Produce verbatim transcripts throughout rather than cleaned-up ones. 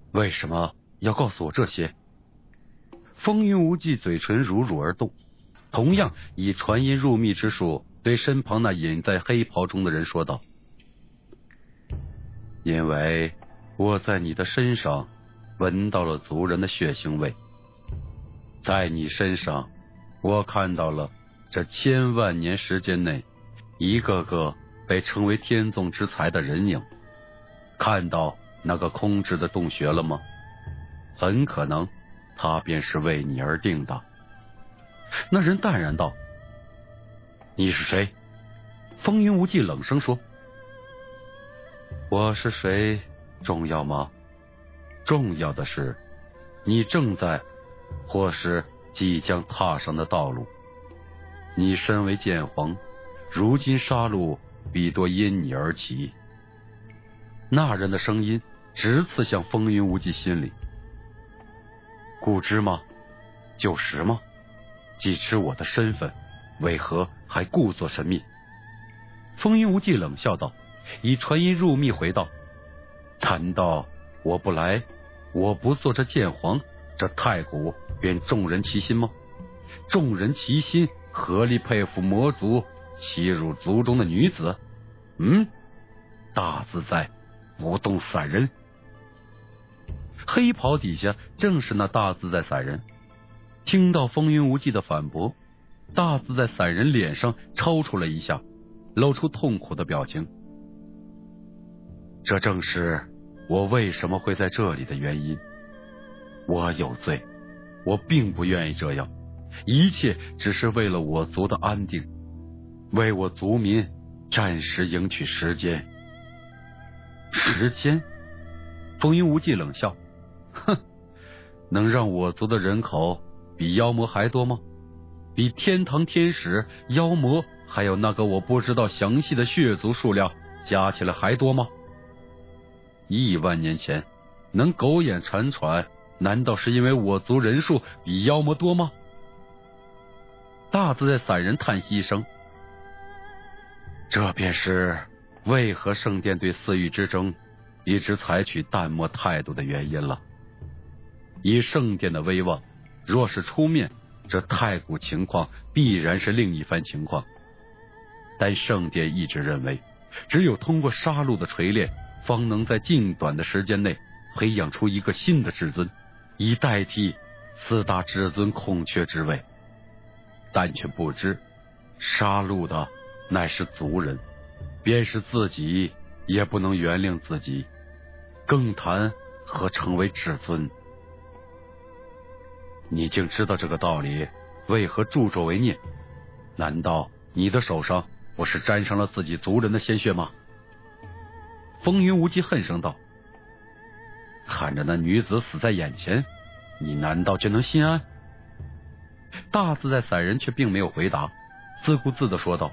为什么要告诉我这些？风云无忌嘴唇如如而动，同样以传音入密之术对身旁那隐在黑袍中的人说道：因为我在你的身上闻到了族人的血腥味，在你身上我看到了这千万年时间内一个个被称为天纵之才的人影。看到那个空置的洞穴了吗？很可能它便是为你而定的。那人淡然道：你是谁？风云无忌冷声说：我是谁重要吗？重要的是你正在或是即将踏上的道路。你身为剑皇，如今杀戮必多因你而起。那人的声音直刺向风云无忌心里。故知吗？旧识吗？既知我的身份，为何还故作神秘？风云无忌冷笑道，以传音入密回道：难道我不来，我不做这剑皇，这太古便众人齐心吗？众人齐心合力佩服魔族欺辱族中的女子？嗯，大自在不动散人。黑袍底下正是那大自在散人。听到风云无忌的反驳，大自在散人脸上抽搐了一下，露出痛苦的表情。这正是我为什么会在这里的原因。我有罪，我并不愿意这样，一切只是为了我族的安定，为我族民暂时赢取时间。时间？风云无忌冷笑，哼，能让我族的人口比妖魔还多吗？比天堂天使、妖魔还有那个我不知道详细的血族数量加起来还多吗？亿万年前能苟延残喘，难道是因为我族人数比妖魔多吗？大自在散人叹息一声，这便是为何圣殿对四域之争一直采取淡漠态度的原因了。以圣殿的威望，若是出面，这太古情况必然是另一番情况。但圣殿一直认为，只有通过杀戮的锤炼，方能在尽短的时间内培养出一个新的至尊，以代替四大至尊空缺之位。但却不知，杀戮的乃是族人，便是自己也不能原谅自己，更谈何成为至尊。你竟知道这个道理，为何助纣为虐？难道你的手上不是沾上了自己族人的鲜血吗？风云无忌恨声道，看着那女子死在眼前，你难道就能心安？大自在散人却并没有回答，自顾自地说道，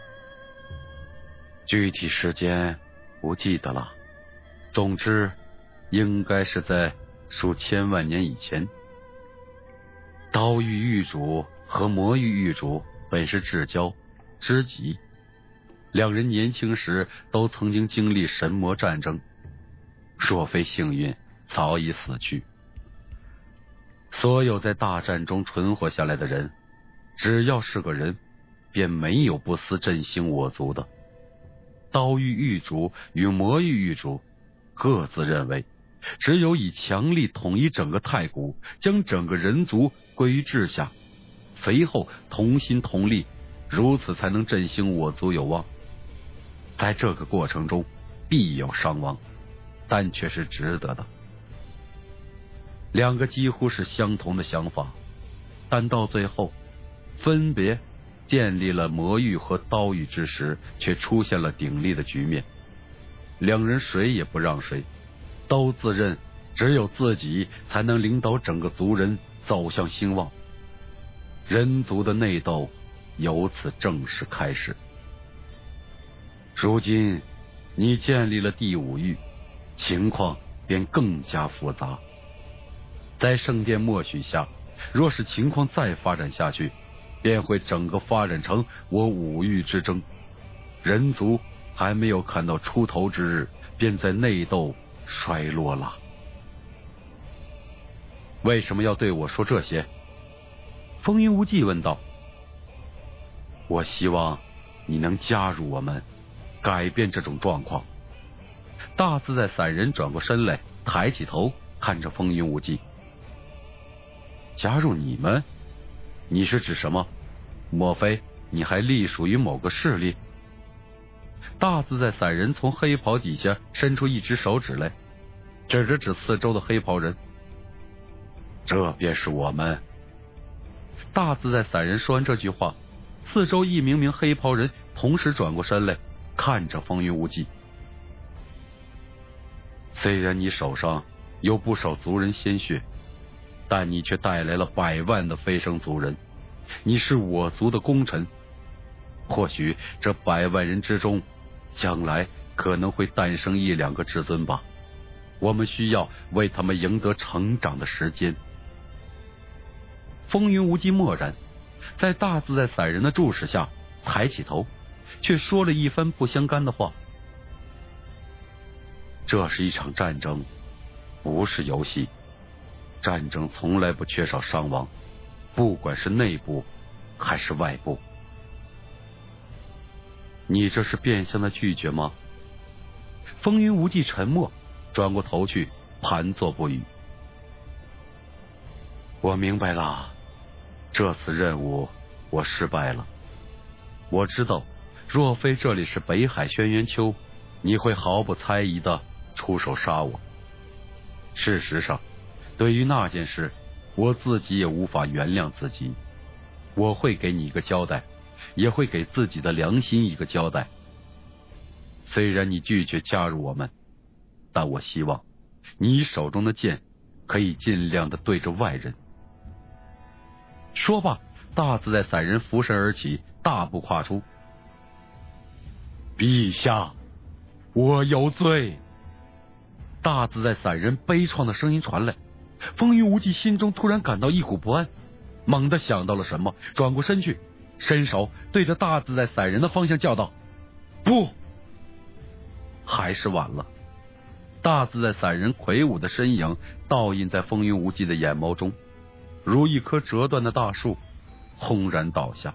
具体时间不记得了，总之应该是在数千万年以前。刀域域主和魔域域主本是至交知己，两人年轻时都曾经经历神魔战争，若非幸运，早已死去。所有在大战中存活下来的人，只要是个人，便没有不思振兴我族的。刀域域主与魔域域主各自认为，只有以强力统一整个太古，将整个人族归于治下，随后同心同力，如此才能振兴我族有望。在这个过程中必有伤亡，但却是值得的。两个几乎是相同的想法，但到最后分别建立了魔域和刀域之时，却出现了鼎立的局面。两人谁也不让谁，都自认只有自己才能领导整个族人走向兴旺。人族的内斗由此正式开始。如今你建立了第五域，情况便更加复杂。在圣殿默许下，若是情况再发展下去，便会整个发展成我五域之争。人族还没有看到出头之日，便在内斗衰落了。 为什么要对我说这些？风云无忌问道。我希望你能加入我们，改变这种状况。大自在散人转过身来，抬起头看着风云无忌。加入你们？你是指什么？莫非你还隶属于某个势力？大自在散人从黑袍底下伸出一只手指来，指着指四周的黑袍人。这便是我们。大自在散人说完这句话，四周一名名黑袍人同时转过身来，看着风云无忌。虽然你手上有不少族人鲜血，但你却带来了百万的飞升族人，你是我族的功臣。或许这百万人之中，将来可能会诞生一两个至尊吧，我们需要为他们赢得成长的时间。风云无忌默然，在大自在散人的注视下抬起头，却说了一番不相干的话。这是一场战争，不是游戏。战争从来不缺少伤亡，不管是内部还是外部。你这是变相的拒绝吗？风云无忌沉默，转过头去盘坐不语。我明白了，这次任务我失败了。我知道，若非这里是北海轩辕丘，你会毫不猜疑的出手杀我。事实上，对于那件事，我自己也无法原谅自己。我会给你一个交代，也会给自己的良心一个交代。虽然你拒绝加入我们，但我希望你手中的剑可以尽量的对着外人。说罢，大自在散人俯身而起，大步跨出。陛下，我有罪。大自在散人悲怆的声音传来，风云无忌心中突然感到一股不安，猛地想到了什么，转过身去，伸手对着大自在散人的方向叫道：不！还是晚了。大自在散人魁梧的身影倒映在风云无忌的眼眸中，如一棵折断的大树，轰然倒下。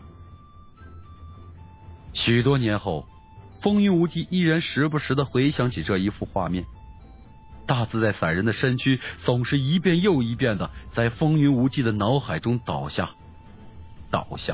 许多年后，风云无忌依然时不时的回想起这一幅画面。大自在散人的身躯总是一遍又一遍的在风云无忌的脑海中倒下，倒下。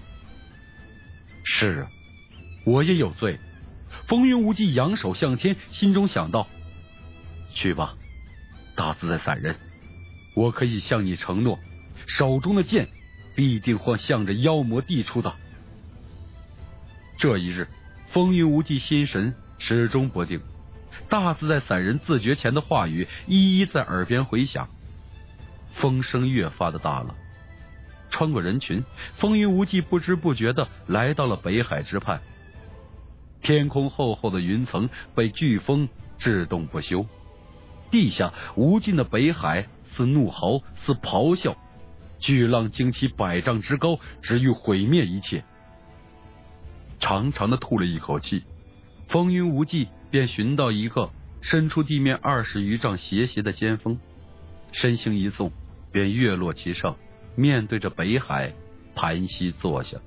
是啊，我也有罪。风云无忌扬手向天，心中想到：去吧，大自在散人，我可以向你承诺，手中的剑必定会向着妖魔递出的。这一日，风云无忌心神始终不定，大自在散人自觉前的话语一一在耳边回响，风声越发的大了。穿过人群，风云无忌不知不觉的来到了北海之畔。天空厚厚的云层被飓风制动不休，地下无尽的北海似怒嚎，似咆哮，巨浪惊起百丈之高，只欲毁灭一切。长长的吐了一口气，风云无忌便寻到一个伸出地面二十余丈斜斜的尖峰，身形一纵，便跃落其上，面对着北海盘膝坐下。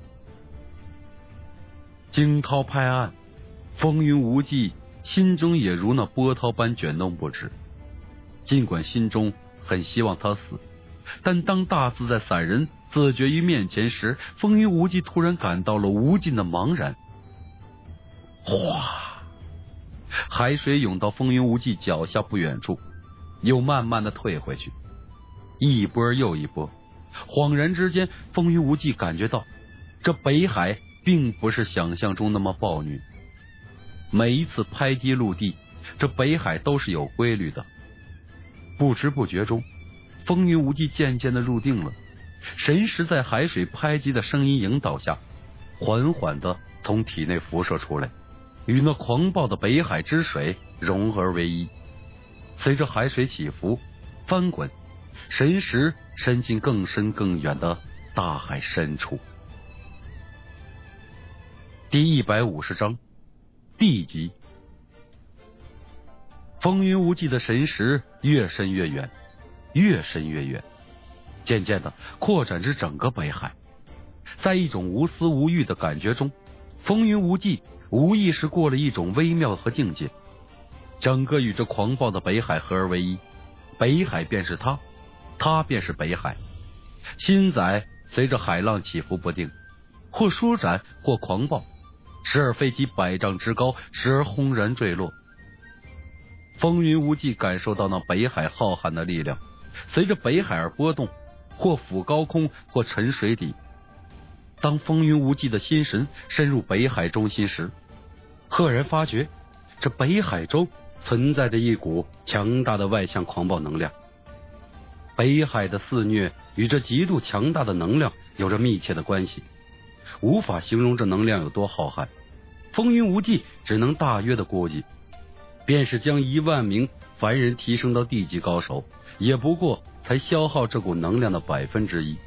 惊涛拍岸，风云无忌心中也如那波涛般卷动不止。尽管心中很希望他死，但当大自在散人自绝于面前时，风云无忌突然感到了无尽的茫然。哗！海水涌到风云无忌脚下不远处，又慢慢的退回去，一波又一波。恍然之间，风云无忌感觉到这北海并不是想象中那么暴虐。每一次拍击陆地，这北海都是有规律的。不知不觉中，风云无忌渐渐的入定了，神识在海水拍击的声音引导下，缓缓的从体内辐射出来，与那狂暴的北海之水融而为一。随着海水起伏翻滚，神识伸进更深更远的大海深处。第一百五十章地级。风云无忌的神识越深越远，越深越远， 渐渐的扩展至整个北海。在一种无私无欲的感觉中，风云无际无意识过了一种微妙和境界，整个与这狂暴的北海合而为一，北海便是他，他便是北海。心载随着海浪起伏不定，或舒展或狂暴，时而飞机百丈之高，时而轰然坠落。风云无际感受到那北海浩瀚的力量，随着北海而波动，或俯高空，或沉水底。当风云无际的心神深入北海中心时，赫然发觉这北海中存在着一股强大的外向狂暴能量。北海的肆虐与这极度强大的能量有着密切的关系，无法形容这能量有多浩瀚。风云无际只能大约的估计，便是将一万名凡人提升到地级高手，也不过才消耗这股能量的百分之一。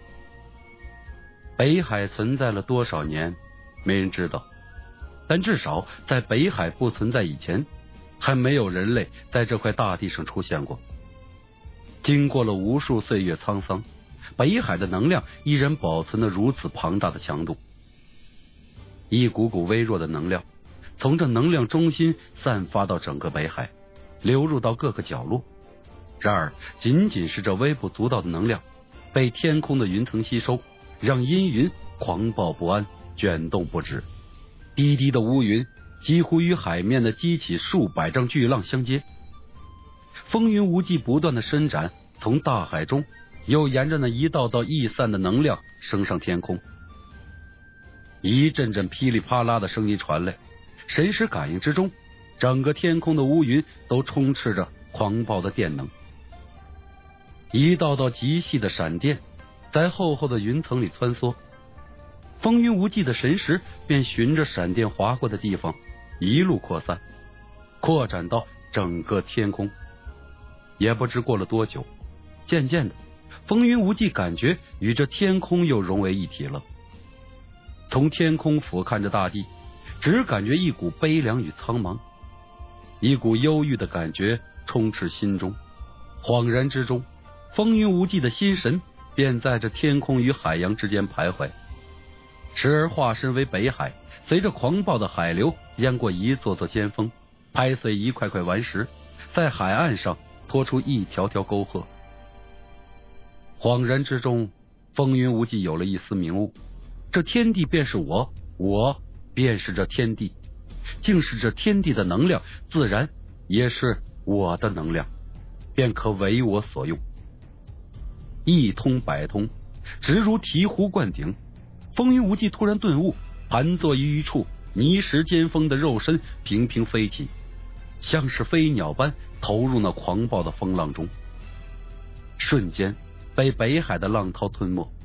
北海存在了多少年，没人知道，但至少在北海不存在以前，还没有人类在这块大地上出现过。经过了无数岁月沧桑，北海的能量依然保存了如此庞大的强度。一股股微弱的能量从这能量中心散发到整个北海，流入到各个角落。然而仅仅是这微不足道的能量被天空的云层吸收，让阴云狂暴不安，卷动不止。低低的乌云几乎与海面的激起数百丈巨浪相接。风云无际不断的伸展，从大海中又沿着那一道道逸散的能量升上天空。一阵阵噼里啪啦的声音传来，神识感应之中，整个天空的乌云都充斥着狂暴的电能。一道道极细的闪电在厚厚的云层里穿梭，风云无际的神识便循着闪电划过的地方一路扩散，扩展到整个天空。也不知过了多久，渐渐的风云无际感觉与这天空又融为一体了。从天空俯瞰着大地，只感觉一股悲凉与苍茫，一股忧郁的感觉充斥心中。恍然之中，风云无际的心神便在这天空与海洋之间徘徊，时而化身为北海，随着狂暴的海流淹过一座座尖峰，拍碎一块块顽石，在海岸上拖出一条条沟壑。恍然之中，风云无际有了一丝明悟，这天地便是我，我便是这天地，竟是这天地的能量，自然也是我的能量，便可为我所用。一通百通，直如醍醐灌顶。风云无际突然顿悟，盘坐于一处泥石尖峰的肉身平平飞起，像是飞鸟般投入那狂暴的风浪中，瞬间被北海的浪涛吞没。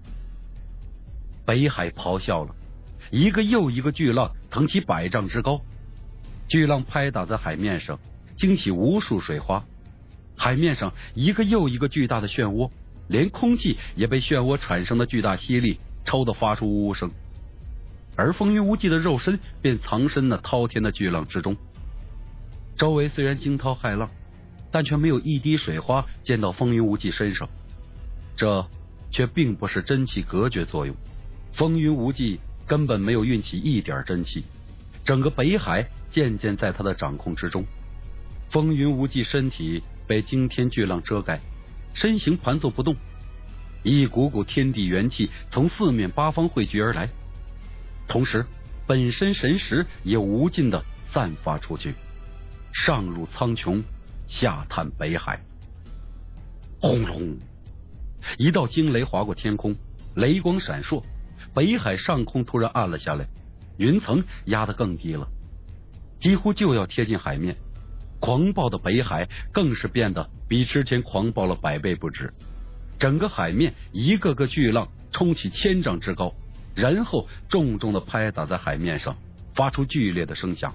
北海咆哮了，一个又一个巨浪腾起百丈之高，巨浪拍打在海面上，惊起无数水花。海面上一个又一个巨大的漩涡，连空气也被漩涡产生的巨大吸力抽得发出呜呜声。而风云无际的肉身便藏身那滔天的巨浪之中，周围虽然惊涛骇浪，但却没有一滴水花溅到风云无际身上，这却并不是真气隔绝作用。风云无际根本没有运起一点真气，整个北海渐渐在他的掌控之中。风云无际身体被惊天巨浪遮盖，身形盘坐不动，一股股天地元气从四面八方汇聚而来，同时本身神识也无尽的散发出去，上入苍穹，下探北海。轰隆，一道惊雷划过天空，雷光闪烁，北海上空突然暗了下来，云层压得更低了，几乎就要贴近海面。狂暴的北海更是变得比之前狂暴了百倍不止，整个海面一个个巨浪冲起千丈之高，然后重重的拍打在海面上，发出剧烈的声响。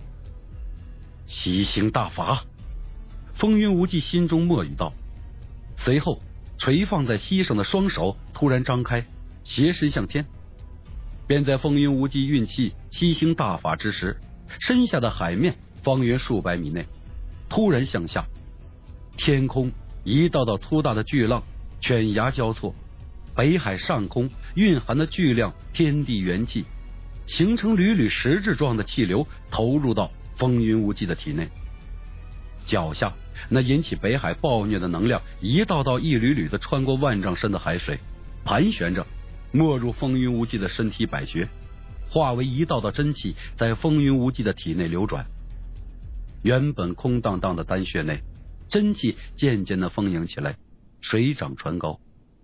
七星大法，风云无际心中默语道，随后垂放在膝上的双手突然张开，斜伸向天。便在风云无际运气七星大法之时，身下的海面方圆数百米内突然向下，天空一道道粗大的巨浪犬牙交错，北海上空蕴含的巨量天地元气，形成缕缕实质状的气流，投入到风云无忌的体内。脚下那引起北海暴虐的能量，一道道一缕缕的穿过万丈深的海水，盘旋着没入风云无忌的身体百穴，化为一道道真气，在风云无忌的体内流转。原本空荡荡的丹穴内，真气渐渐的丰盈起来，水涨船高。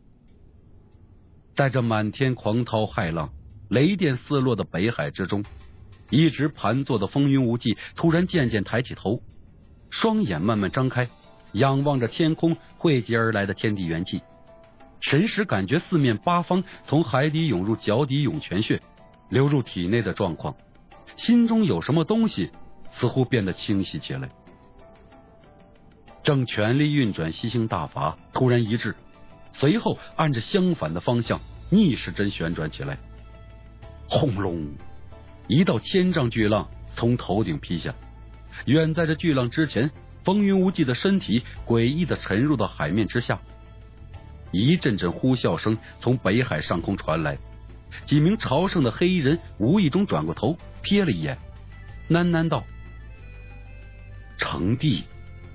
在这满天狂涛骇浪、雷电四落的北海之中，一直盘坐的风云无忌突然渐渐抬起头，双眼慢慢张开，仰望着天空汇集而来的天地元气，神识感觉四面八方从海底涌入脚底涌泉穴，流入体内的状况，心中有什么东西似乎变得清晰起来。正全力运转吸星大法，突然一滞，随后按着相反的方向逆时针旋转起来。轰隆，一道千丈巨浪从头顶劈下，远在这巨浪之前，风云无忌的身体诡异的沉入到海面之下。一阵阵呼啸声从北海上空传来，几名朝圣的黑衣人无意中转过头瞥了一眼，喃喃道：成帝。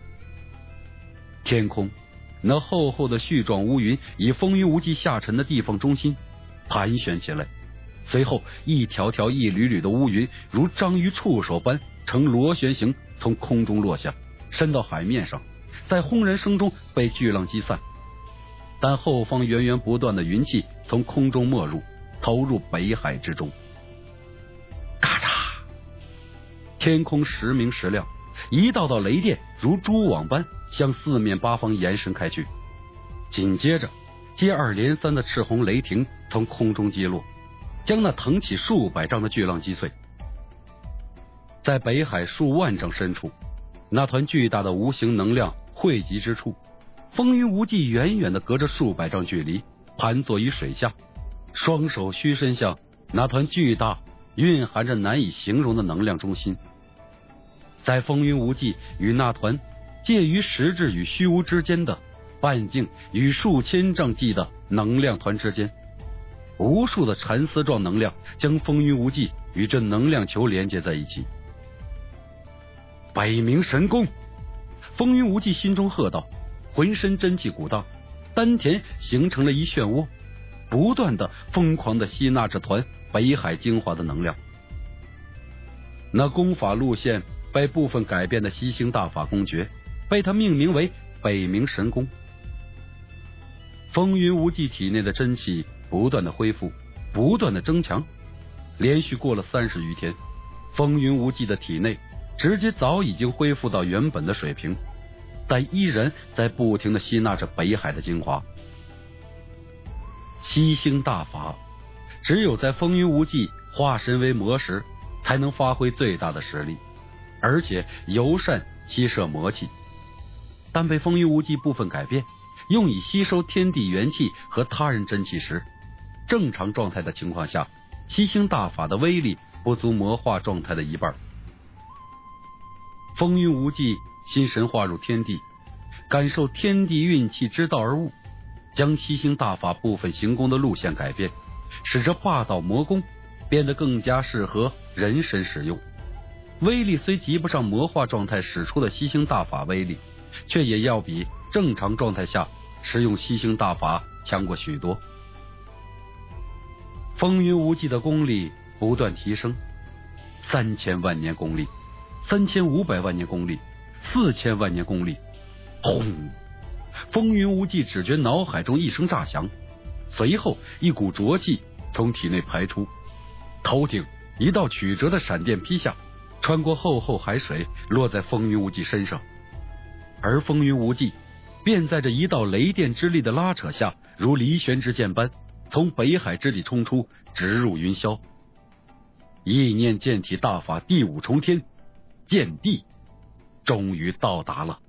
天空那厚厚的絮状乌云以风云无忌下沉的地方中心盘旋起来，随后一条条一缕缕的乌云如章鱼触手般呈螺旋形从空中落下，伸到海面上，在轰然声中被巨浪击散。但后方源源不断的云气从空中没入，投入北海之中。咔嚓，天空时明时亮，一道道雷电如蛛网般向四面八方延伸开去，紧接着接二连三的赤红雷霆从空中击落，将那腾起数百丈的巨浪击碎。在北海数万丈深处，那团巨大的无形能量汇集之处，风云无忌远远的隔着数百丈距离盘坐于水下，双手虚伸向那团巨大蕴含着难以形容的能量中心。在风云无忌与那团介于实质与虚无之间的半径与数千丈计的能量团之间，无数的蚕丝状能量将风云无忌与这能量球连接在一起。北冥神功！风云无忌心中喝道，浑身真气鼓荡，丹田形成了一漩涡，不断的疯狂的吸纳这团北海精华的能量。那功法路线被部分改变的吸星大法公诀，被他命名为北冥神功。风云无忌体内的真气不断的恢复，不断的增强，连续过了三十余天，风云无忌的体内直接早已经恢复到原本的水平，但依然在不停的吸纳着北海的精华。吸星大法只有在风云无忌化身为魔时才能发挥最大的实力，而且尤善吸摄魔气。但被风云无忌部分改变，用以吸收天地元气和他人真气时，正常状态的情况下，吸星大法的威力不足魔化状态的一半。风云无忌心神化入天地，感受天地运气之道而悟，将吸星大法部分行功的路线改变，使这霸道魔功变得更加适合人身使用。威力虽及不上魔化状态使出的吸星大法威力，却也要比正常状态下使用吸星大法强过许多。风云无忌的功力不断提升，三千万年功力，三千五百万年功力，四千万年功力。轰！风云无忌只觉脑海中一声炸响，随后一股浊气从体内排出，头顶一道曲折的闪电劈下，穿过厚厚海水，落在风云无忌身上。而风云无忌便在这一道雷电之力的拉扯下，如离弦之箭般从北海之地冲出，直入云霄。意念剑体大法第五重天，剑地终于到达了。